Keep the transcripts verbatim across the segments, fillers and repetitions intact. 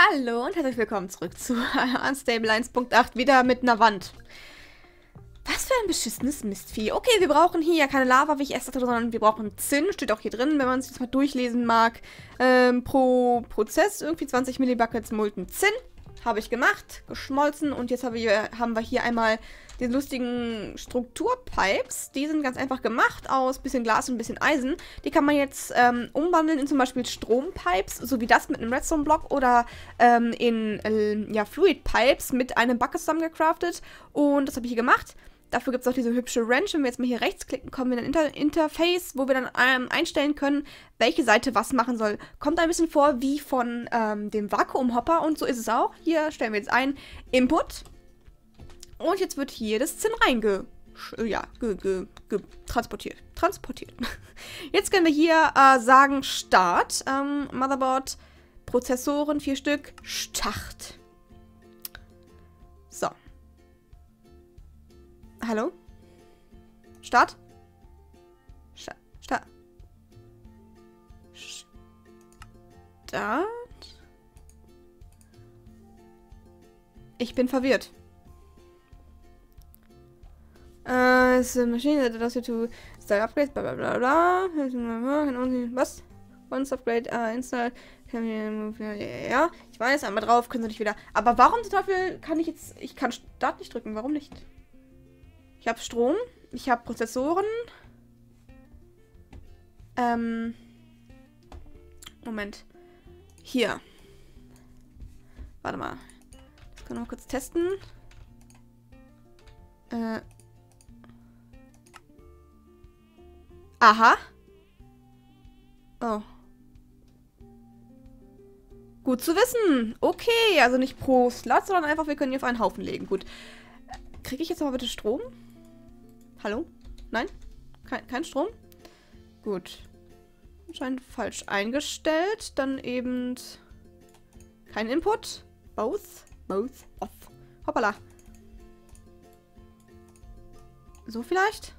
Hallo und herzlich willkommen zurück zu Unstable eins Punkt acht, wieder mit einer Wand. Was für ein beschissenes Mistvieh. Okay, wir brauchen hier ja keine Lava, wie ich erst dachte, sondern wir brauchen Zinn. Steht auch hier drin, wenn man sich das mal durchlesen mag. Ähm, pro Prozess irgendwie zwanzig Millibuckets Molten Zinn. Habe ich gemacht, geschmolzen und jetzt haben wir, haben wir hier einmal die lustigen Strukturpipes. Die sind ganz einfach gemacht aus bisschen Glas und ein bisschen Eisen. Die kann man jetzt ähm, umwandeln in zum Beispiel Strompipes, so wie das mit einem Redstone-Block oder ähm, in äh, ja, Fluid-Pipes mit einem Bucket zusammengecraftet. Und das habe ich hier gemacht. Dafür gibt es auch diese hübsche Wrench. Wenn wir jetzt mal hier rechts klicken, kommen wir in ein Inter Interface, wo wir dann ähm, einstellen können, welche Seite was machen soll. Kommt ein bisschen vor wie von ähm, dem Vakuumhopper und so ist es auch. Hier stellen wir jetzt ein Input. Und jetzt wird hier das Zinn reinge... Ja, ge, ge, ge, transportiert. Transportiert. Jetzt können wir hier äh, sagen Start. Ähm, Motherboard, Prozessoren, vier Stück, Start. So. Hallo? Start? Start? Start? Start? Ich bin verwirrt. Äh, ist eine Maschine, das hier to style upgrades, bla bla bla bla. Was? Once upgrade, uh, install. Ja, ich weiß, einmal drauf, können sie nicht wieder. Aber warum zum Teufel kann ich jetzt. Ich kann Start nicht drücken, warum nicht? Ich habe Strom, ich habe Prozessoren. Ähm. Moment. Hier. Warte mal. Das können wir mal kurz testen. Äh. Aha. Oh. Gut zu wissen. Okay, also nicht pro Slot, sondern einfach, wir können hier auf einen Haufen legen. Gut. Kriege ich jetzt aber bitte Strom? Hallo? Nein? Kein, kein Strom? Gut. Anscheinend falsch eingestellt. Dann eben kein Input. Both. Both. Off. Hoppala. So vielleicht?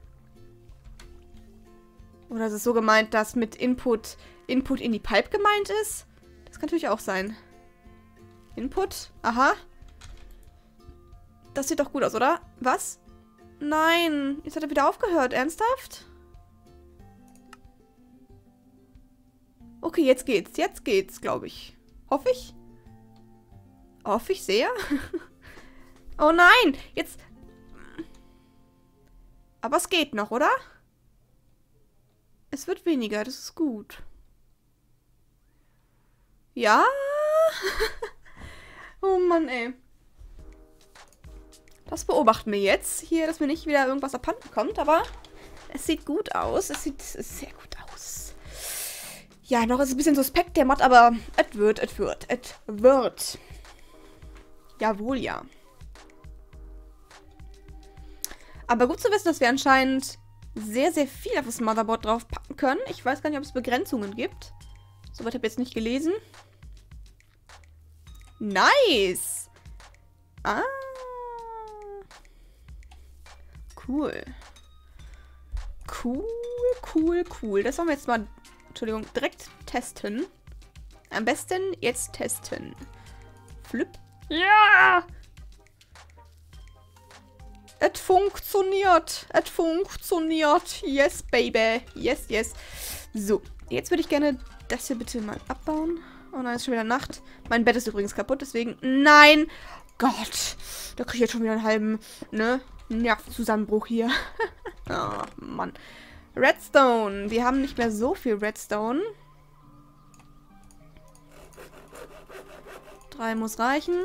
Oder ist es so gemeint, dass mit Input Input in die Pipe gemeint ist? Das kann natürlich auch sein. Input? Aha. Das sieht doch gut aus, oder? Was? Nein. Jetzt hat er wieder aufgehört. Ernsthaft? Okay, jetzt geht's. Jetzt geht's, glaube ich. Hoffe ich. Hoffe ich sehr. Oh nein. Jetzt... Aber es geht noch, oder? Es wird weniger. Das ist gut. Ja? Oh Mann, ey. Das beobachten wir jetzt. Hier, dass mir nicht wieder irgendwas abhanden kommt, aber es sieht gut aus. Es sieht sehr gut aus. Ja, noch ist es ein bisschen suspekt, der Mod, aber es wird, es wird, es wird. Jawohl, ja. Aber gut zu wissen, dass wir anscheinend sehr, sehr viel auf das Motherboard draufpacken können. Ich weiß gar nicht, ob es Begrenzungen gibt. Soweit habe ich jetzt nicht gelesen. Nice! Ah. Cool. Cool, cool, cool. Das wollen wir jetzt mal, Entschuldigung, direkt testen. Am besten jetzt testen. Flip. Ja! Es funktioniert. Es funktioniert. Yes, baby. Yes, yes. So, jetzt würde ich gerne das hier bitte mal abbauen. Oh nein, es ist schon wieder Nacht. Mein Bett ist übrigens kaputt, deswegen... Nein! Gott! Da kriege ich jetzt schon wieder einen halben, ne? Nervenzusammenbruch hier. Oh, Mann. Redstone. Wir haben nicht mehr so viel Redstone. Drei muss reichen.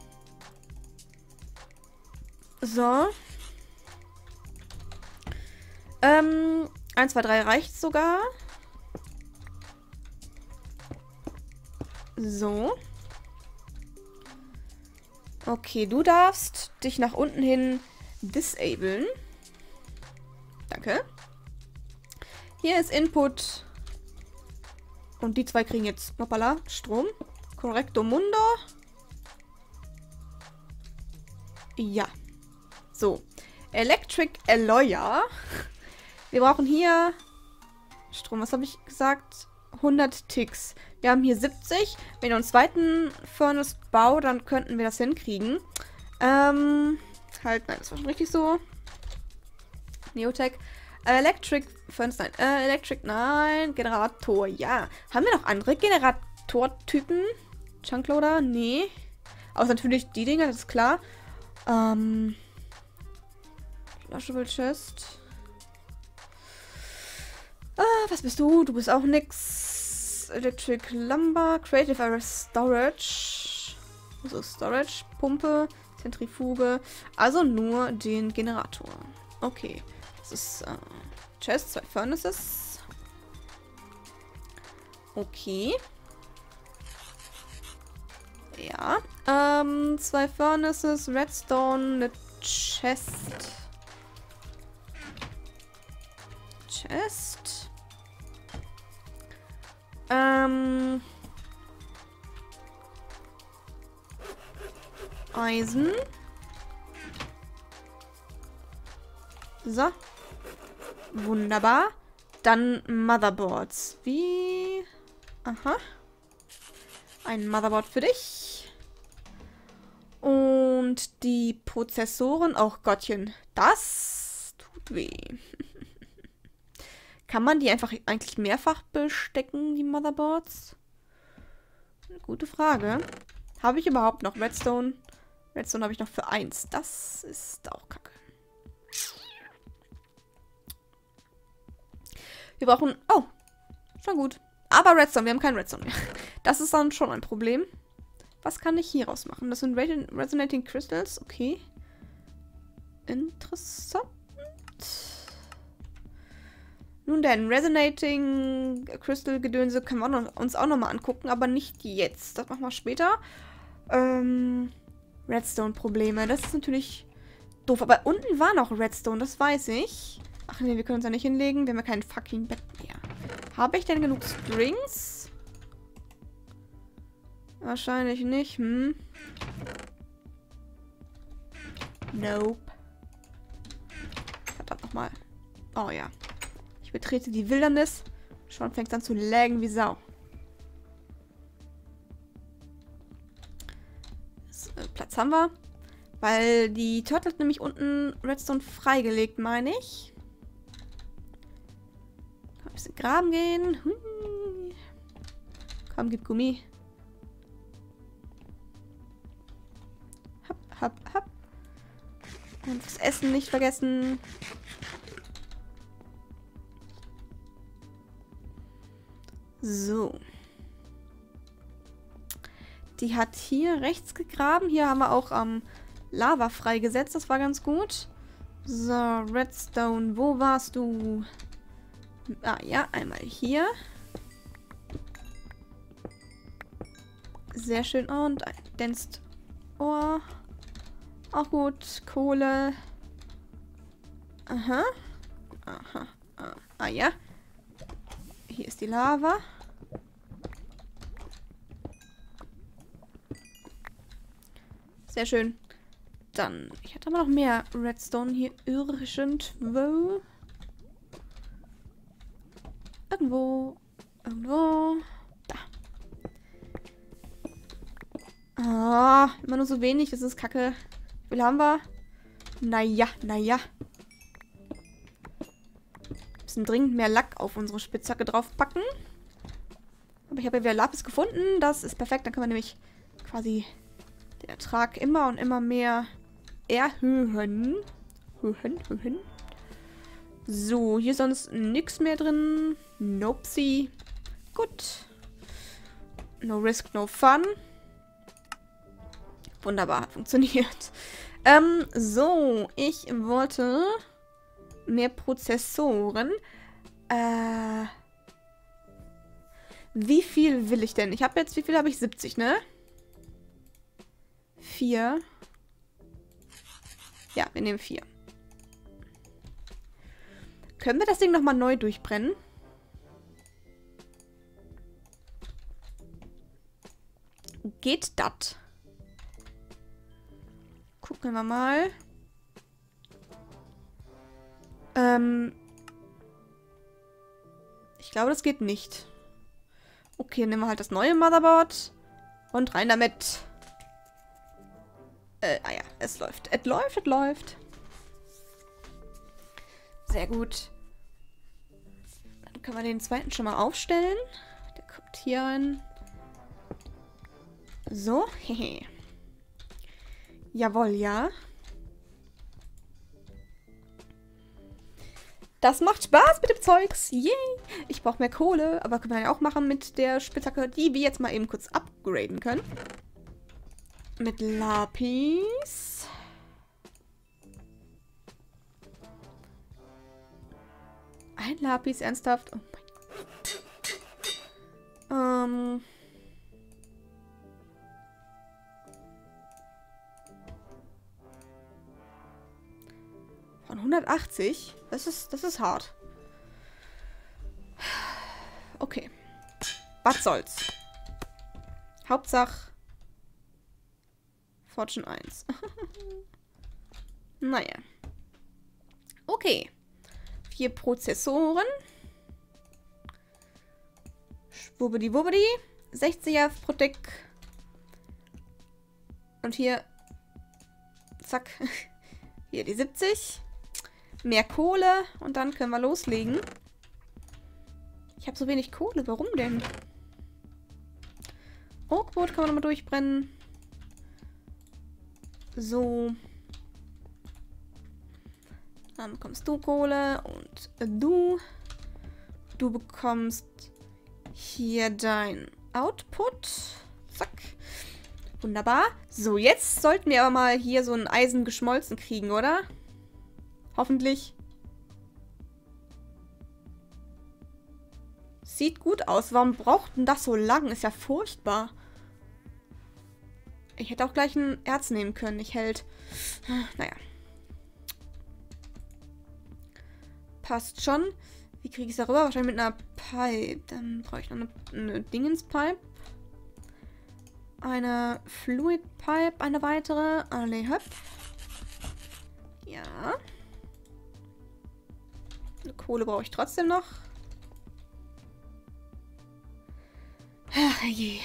So. Ähm, eins, zwei, drei reicht sogar. So. Okay, du darfst dich nach unten hin disablen. Danke. Hier ist Input. Und die zwei kriegen jetzt, hoppala, Strom. Correcto mundo. Ja. So. Electric Alloyer. Wir brauchen hier Strom. Was habe ich gesagt? hundert Ticks. Wir haben hier siebzig. Wenn ich einen zweiten Furnace baue, dann könnten wir das hinkriegen. Ähm, halt, nein, das war schon richtig so. Neotech. Äh, Electric Furnace, nein. Äh, Electric, nein. Generator, ja. Haben wir noch andere Generatortypen? Chunkloader? Nee. Außer natürlich die Dinger, das ist klar. Ähm. Flushable Chest. Ah, was bist du? Du bist auch nix. Electric Lumber. Creative Area Storage. Also Storage. Pumpe. Zentrifuge. Also nur den Generator. Okay. Das ist äh, Chest, zwei Furnaces. Okay. Ja. Ähm, zwei Furnaces, Redstone, eine Chest. Chest. Ähm. Eisen. So. Wunderbar. Dann Motherboards. Wie? Aha. Ein Motherboard für dich. Und die Prozessoren. Auch Gottchen. Das tut weh. Kann man die einfach eigentlich mehrfach bestecken, die Motherboards? Eine gute Frage. Habe ich überhaupt noch Redstone? Redstone habe ich noch für eins. Das ist auch kacke. Wir brauchen... Oh, schon gut. Aber Redstone, wir haben keinen Redstone mehr. Das ist dann schon ein Problem. Was kann ich hier raus machen? Das sind Resonating Crystals. Okay. Interessant. Nun denn, Resonating Crystal Gedönse können wir noch, uns auch nochmal angucken, aber nicht jetzt. Das machen wir später. Ähm, Redstone-Probleme. Das ist natürlich doof. Aber unten war noch Redstone, das weiß ich. Ach nee, wir können uns ja nicht hinlegen. Wir haben ja kein fucking Bett mehr. Habe ich denn genug Strings? Wahrscheinlich nicht. Hm. Nope. Verdammt nochmal. Oh ja. Ich betrete die Wildernis. Schon fängt es an zu laggen wie Sau. Das, äh, Platz haben wir. Weil die Turtle hat nämlich unten Redstone freigelegt, meine ich. Kann ein bisschen graben gehen. Hui. Komm, gib Gummi. Hopp, hopp, hopp. Und das Essen nicht vergessen. So. Die hat hier rechts gegraben. Hier haben wir auch ähm, Lava freigesetzt. Das war ganz gut. So, Redstone, wo warst du? Ah ja, einmal hier. Sehr schön. Und ein Denst. Oh. Auch gut. Kohle. Aha. Aha. Ah, ah ja. Hier ist die Lava. Sehr schön. Dann, ich hatte aber noch mehr Redstone hier irgendwo. Irgendwo. Irgendwo. Da. Ah, immer nur so wenig, das ist kacke. Wie viel haben wir? Naja, naja. Wir müssen dringend mehr Lack auf unsere Spitzhacke draufpacken. Aber ich habe ja wieder Lapis gefunden. Das ist perfekt. Dann können wir nämlich quasi den Ertrag immer und immer mehr erhöhen. Höhen, höhen. So, hier ist sonst nichts mehr drin. Nopsi. Gut. No risk, no fun. Wunderbar, hat funktioniert. Ähm, so, ich wollte mehr Prozessoren. Äh, wie viel will ich denn? Ich habe jetzt, wie viel habe ich? siebzig, ne? Vier. Ja, wir nehmen vier. Können wir das Ding nochmal neu durchbrennen? Geht das? Gucken wir mal. Ähm. Ich glaube, das geht nicht. Okay, nehmen wir halt das neue Motherboard. Und rein damit. Äh, ah ja, es läuft. Es läuft, es läuft. Sehr gut. Dann können wir den zweiten schon mal aufstellen. Der kommt hier rein. So, hehe. Jawohl, ja. Das macht Spaß mit dem Zeugs. Yay. Ich brauche mehr Kohle, aber können wir ja auch machen mit der Spitzhacke, die wir jetzt mal eben kurz upgraden können. Mit Lapis. Ein Lapis, ernsthaft? Oh mein Gott. Ähm... Von hundertachtzig? Das ist, das ist hart. Okay. Was soll's. Hauptsache Fortune eins. Naja. Okay. Vier Prozessoren. Schwubbidi wubbidi. sechziger pro Tick. Und hier. Zack. Hier die siebzig. Mehr Kohle und dann können wir loslegen. Ich habe so wenig Kohle. Warum denn? Oakwood kann man nochmal durchbrennen. So. Dann bekommst du Kohle und du. Du bekommst hier dein Output. Zack. Wunderbar. So, jetzt sollten wir aber mal hier so ein Eisen geschmolzen kriegen, oder? Hoffentlich. Sieht gut aus. Warum braucht denn das so lang? Ist ja furchtbar. Ich hätte auch gleich ein Erz nehmen können. Ich hält. Naja. Passt schon. Wie kriege ich es darüber? Wahrscheinlich mit einer Pipe. Dann brauche ich noch eine, eine Dingenspipe. Eine Fluid Pipe. Eine weitere. Alle höpp. Ja. Eine Kohle brauche ich trotzdem noch. Ach je.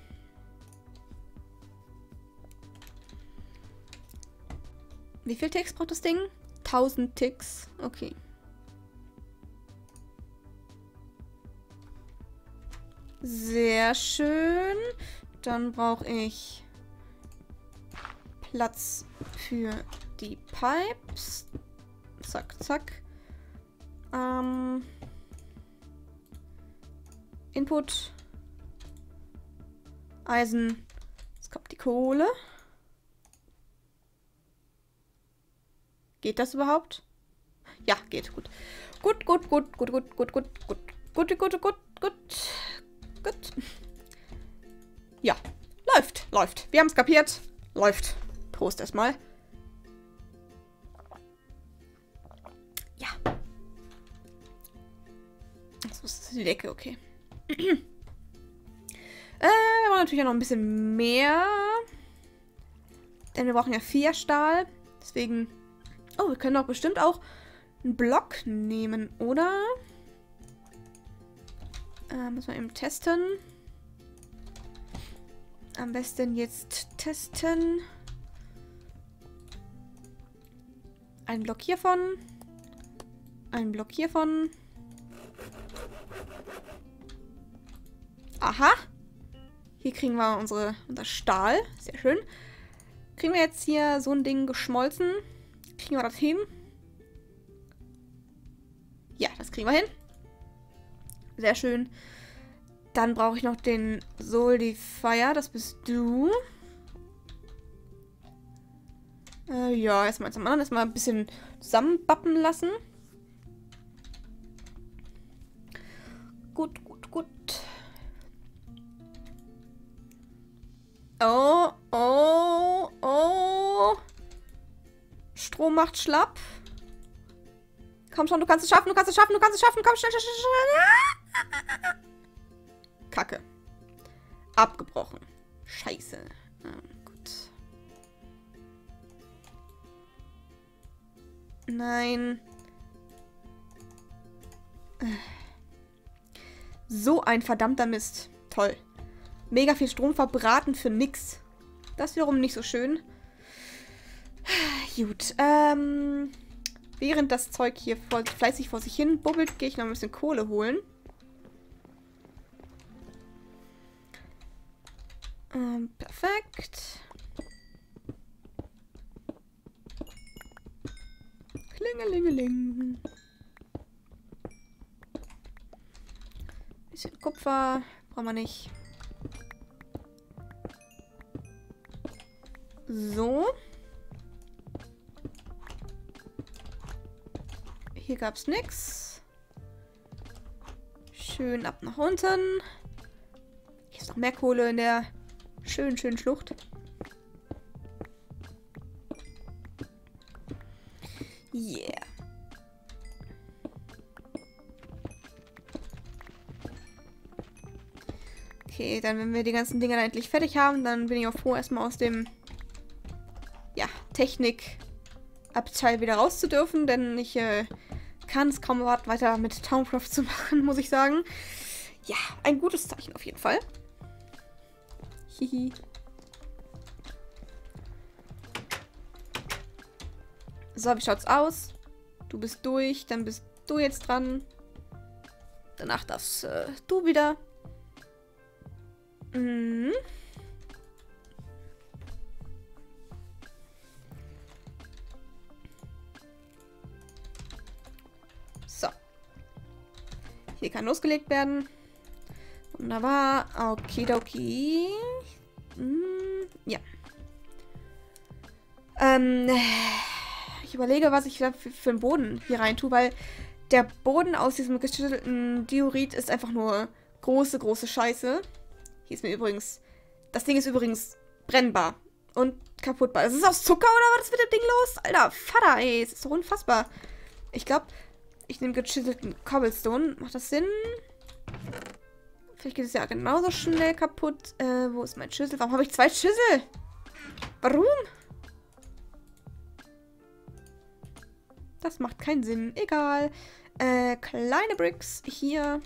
Wie viel Ticks braucht das Ding? tausend Ticks. Okay. Sehr schön. Dann brauche ich Platz für die Pipes. Zack, zack. Ähm, Input. Eisen. Jetzt kommt die Kohle. Geht das überhaupt? Ja, geht. Gut. Gut, gut, gut, gut, gut, gut, gut, gut, gut, gut, gut, gut, gut. Ja, läuft, läuft. Wir haben es kapiert. Läuft. Prost erstmal. Ja. Das ist die Decke, okay. äh, wir brauchen natürlich auch noch ein bisschen mehr. Denn wir brauchen ja vier Stahl. Deswegen... Oh, wir können doch bestimmt auch einen Block nehmen, oder? Äh, muss man eben testen. Am besten jetzt testen. Ein Block hiervon. Ein Block hiervon. Aha. Hier kriegen wir unsere, unser Stahl. Sehr schön. Kriegen wir jetzt hier so ein Ding geschmolzen? Kriegen wir das hin? Ja, das kriegen wir hin. Sehr schön. Dann brauche ich noch den Solidifier. Das bist du. Äh, ja, erstmal zum anderen. Erstmal ein bisschen zusammenbappen lassen. Gut, gut, gut. Oh, oh, oh. Strom macht schlapp. Komm schon, du kannst es schaffen, du kannst es schaffen, du kannst es schaffen. Komm, schnell, schnell, schnell. Kacke. Abgebrochen. Scheiße. Ähm, gut. Nein. So ein verdammter Mist. Toll. Mega viel Strom verbraten für nix. Das wiederum nicht so schön. Gut, ähm... während das Zeug hier vor, fleißig vor sich hin bubbelt, gehe ich noch ein bisschen Kohle holen. Ähm, perfekt. Klingelingeling. Bisschen Kupfer. Brauchen wir nicht. So. Hier gab es nichts. Schön ab nach unten. Hier ist noch mehr Kohle in der schönen, schönen Schlucht. Yeah. Okay, dann wenn wir die ganzen Dinger dann endlich fertig haben, dann bin ich auch froh, erstmal aus dem ja, Technik-Abteil wieder raus zu dürfen, denn ich äh, kann es kaum erwarten, weiter mit Towncraft zu machen, muss ich sagen. Ja, ein gutes Zeichen auf jeden Fall. Hihi. So, wie schaut's aus? Du bist durch, dann bist du jetzt dran. Danach darfst äh, du wieder. Mhm. So. Hier kann losgelegt werden. Wunderbar. Okidoki. Mhm. Ja. Ähm... Ich überlege, was ich für, für einen Boden hier rein tue, weil der Boden aus diesem geschüttelten Diorit ist einfach nur große, große Scheiße. Hier ist mir übrigens... Das Ding ist übrigens brennbar und kaputtbar. Ist es aus Zucker oder was ist mit dem Ding los? Alter, Vater, ey, es ist doch unfassbar. Ich glaube, ich nehme geschüttelten Cobblestone. Macht das Sinn? Vielleicht geht es ja genauso schnell kaputt. Äh, wo ist mein Schlüssel? Warum habe ich zwei Schlüssel? Warum? Das macht keinen Sinn. Egal. Äh, kleine Bricks hier.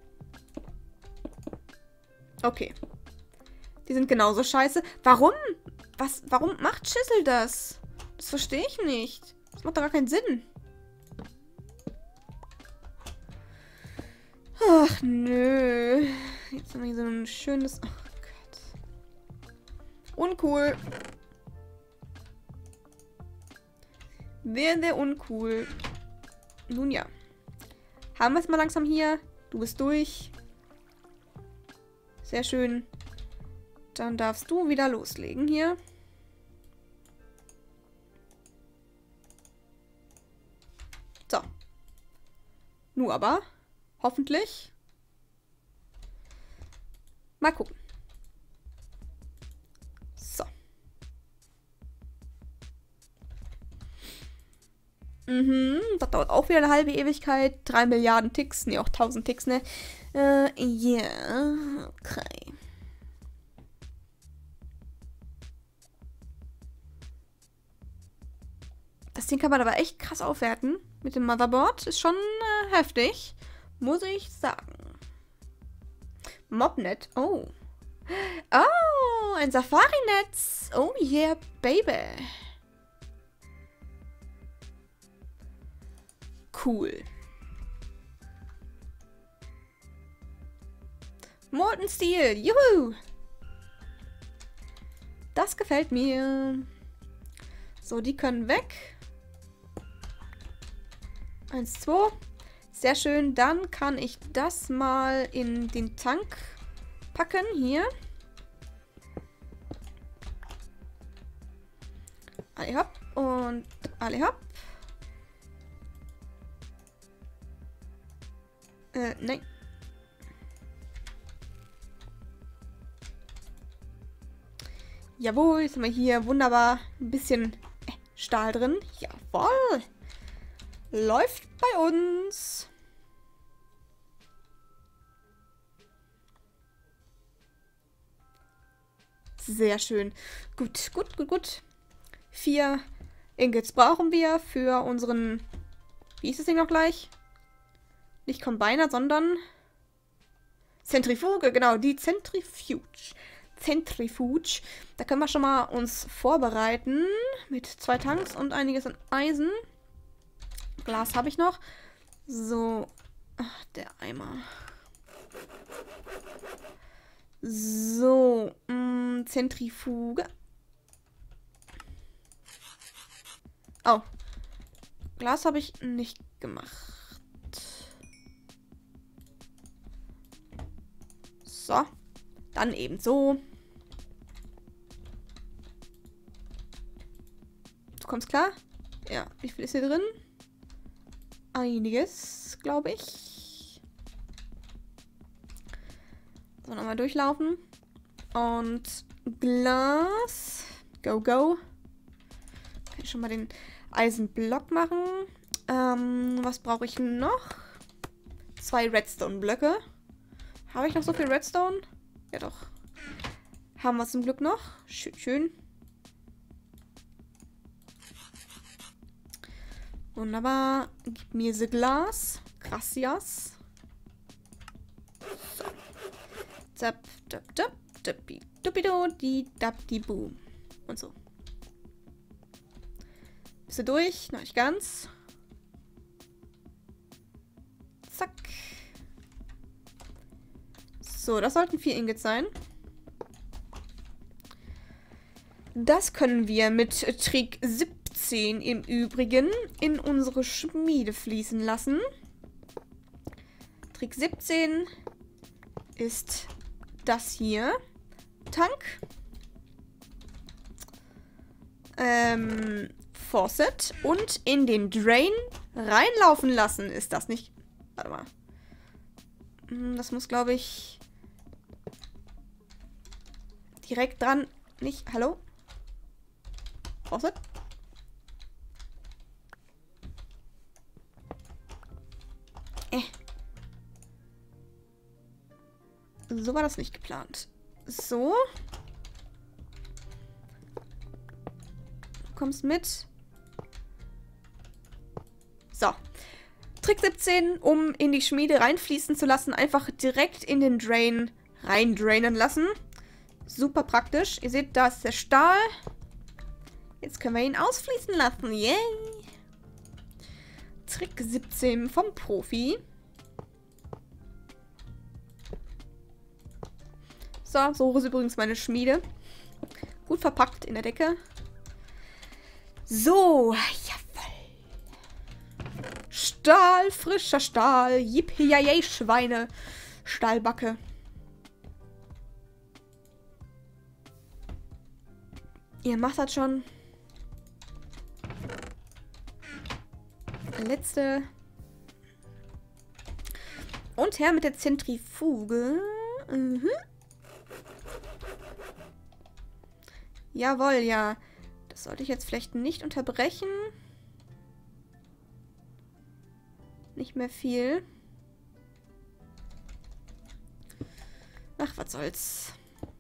Okay. Die sind genauso scheiße. Warum? Was? Warum macht Schüssel das? Das verstehe ich nicht. Das macht doch gar keinen Sinn. Ach, nö. Jetzt haben wir hier so ein schönes... Oh Gott. Uncool. Sehr, sehr uncool. Nun ja. Haben wir es mal langsam hier. Du bist durch. Sehr schön. Dann darfst du wieder loslegen hier. So. Nun aber. Hoffentlich. Mal gucken. So. Mhm, das dauert auch wieder eine halbe Ewigkeit. Drei Milliarden Ticks, ne, auch tausend Ticks, ne? Äh, ja, yeah. Okay. Das Ding kann man aber echt krass aufwerten. Mit dem Motherboard. Ist schon äh, heftig. Muss ich sagen. Mobnet. Oh. Oh, ein Safari-Netz. Oh yeah, baby. Cool. Molten Steel. Juhu. Das gefällt mir. So, die können weg. Eins, zwei. Sehr schön. Dann kann ich das mal in den Tank packen. Hier. Alle hopp. Und alle hopp. Äh, nein. Jawohl, jetzt haben wir hier wunderbar ein bisschen äh, Stahl drin. Jawohl. Läuft bei uns. Sehr schön. Gut, gut, gut, gut. Vier Ingots brauchen wir für unseren... Wie ist das Ding noch gleich? Nicht Combiner, sondern... Zentrifuge, genau, die Zentrifuge. Zentrifuge. Da können wir schon mal uns vorbereiten mit zwei Tanks und einiges an Eisen. Glas habe ich noch. So, ach, der Eimer. So, mh, Zentrifuge. Oh, Glas habe ich nicht gemacht. So, dann eben so. Du kommst klar? Ja, wie viel ist hier drin? Einiges, glaube ich. So, nochmal durchlaufen. Und Glas. Go, go. Kann ich schon mal den Eisenblock machen. Ähm, was brauche ich noch? Zwei Redstone-Blöcke. Habe ich noch so viel Redstone? Ja, doch. Haben wir zum Glück noch. Schön, schön. Wunderbar. Gib mir das Glas. Gracias. So. Zap, zap, zap, zappi, dupido, di, dap, di, boom. Und so. Bist du durch? Noch nicht ganz. Zack. So, das sollten vier Ingots sein. Das können wir mit Trick siebzehn im Übrigen in unsere Schmiede fließen lassen. Trick siebzehn ist das hier. Tank. Ähm, Faucet. Und in den Drain reinlaufen lassen. Ist das nicht... Warte mal. Das muss, glaube ich... direkt dran. Nicht... Hallo? Faucet? Äh. So war das nicht geplant. So. Du kommst mit. So. Trick siebzehn, um in die Schmiede reinfließen zu lassen, einfach direkt in den Drain reindrainen lassen. Super praktisch. Ihr seht, da ist der Stahl. Jetzt können wir ihn ausfließen lassen. Yay! Trick siebzehn vom Profi. So, so ist übrigens meine Schmiede. Gut verpackt in der Decke. So, jawoll. Stahl, frischer Stahl. Yippie, Schweine. Stahlbacke. Ihr macht das schon. Letzte. Und her mit der Zentrifuge. Mhm. Jawohl, ja. Das sollte ich jetzt vielleicht nicht unterbrechen. Nicht mehr viel. Ach, was soll's.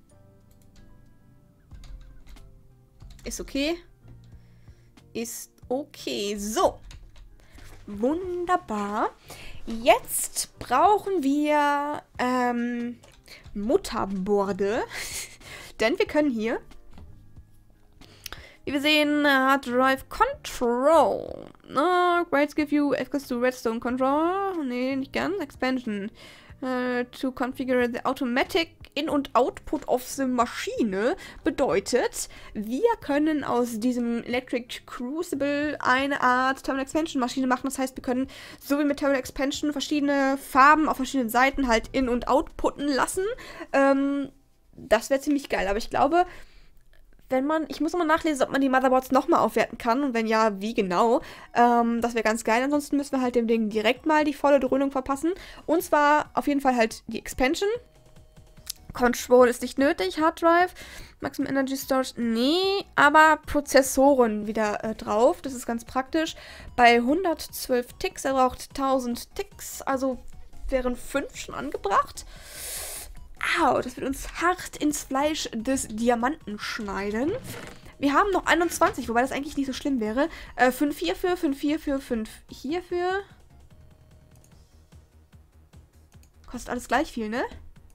Ist okay. Ist okay. So. Wunderbar. Jetzt brauchen wir ähm, Mutterborde. Denn wir können hier, wie wir sehen, Hard Drive Control. No, Grades give you access to Redstone Control. Nee, nicht ganz. Expansion. Uh, to configure the automatic In- und Output of the Maschine bedeutet, wir können aus diesem Electric Crucible eine Art Thermal Expansion Maschine machen. Das heißt, wir können so wie mit Thermal Expansion verschiedene Farben auf verschiedenen Seiten halt in- und outputten lassen. Ähm, das wäre ziemlich geil. Aber ich glaube, wenn man, ich muss nochmal nachlesen, ob man die Motherboards nochmal aufwerten kann und wenn ja, wie genau. Ähm, das wäre ganz geil. Ansonsten müssen wir halt dem Ding direkt mal die volle Dröhnung verpassen. Und zwar auf jeden Fall halt die Expansion. Control ist nicht nötig, Hard Drive, Maximum Energy Storage, nee, aber Prozessoren wieder äh, drauf, das ist ganz praktisch. Bei hundertzwölf Ticks, er braucht tausend Ticks, also wären fünf schon angebracht. Au, das wird uns hart ins Fleisch des Diamanten schneiden. Wir haben noch einundzwanzig, wobei das eigentlich nicht so schlimm wäre. Äh, fünf hierfür, fünf hierfür, fünf hierfür. Kostet alles gleich viel, ne?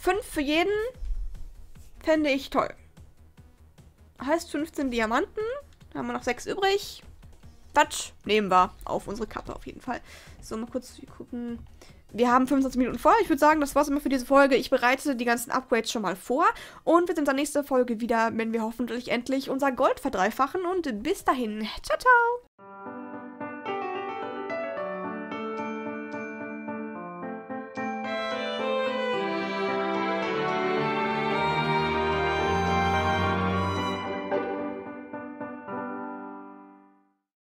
fünf für jeden fände ich toll. Heißt fünfzehn Diamanten. Da haben wir noch sechs übrig. Quatsch, nehmen wir auf unsere Kappe auf jeden Fall. So, mal kurz gucken. Wir haben fünfundzwanzig Minuten vor. Ich würde sagen, das war's immer für diese Folge. Ich bereite die ganzen Upgrades schon mal vor. Und wir sind in der nächsten Folge wieder, wenn wir hoffentlich endlich unser Gold verdreifachen. Und bis dahin. Ciao, ciao.